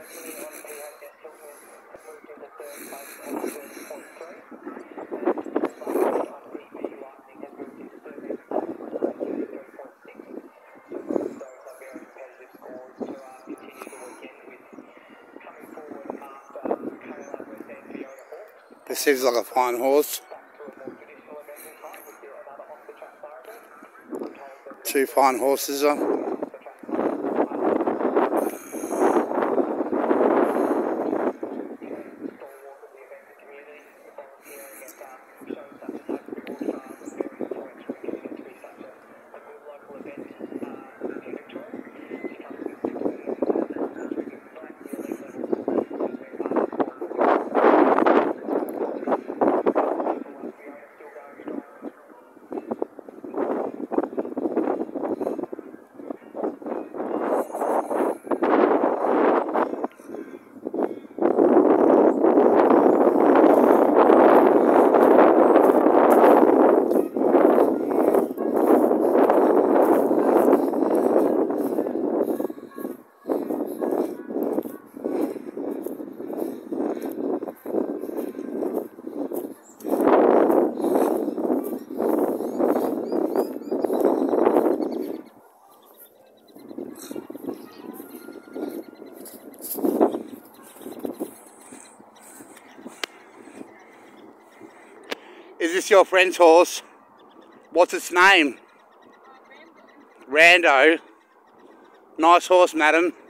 This seems like a fine horse. 2 fine horses on. Is this your friend's horse? What's its name? Rando. Nice horse, madam.